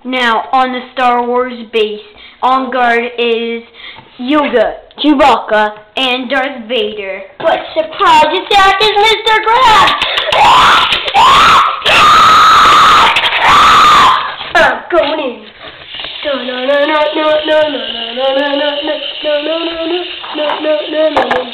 Now, on the Star Wars base, on guard is Yoda, Chewbacca, and Darth Vader. But surprise attack is Mr. Krabs! I'm going in. No, no, no, no, no, no, no, no, no, no, no, no, no, no, no, no, no, no, no.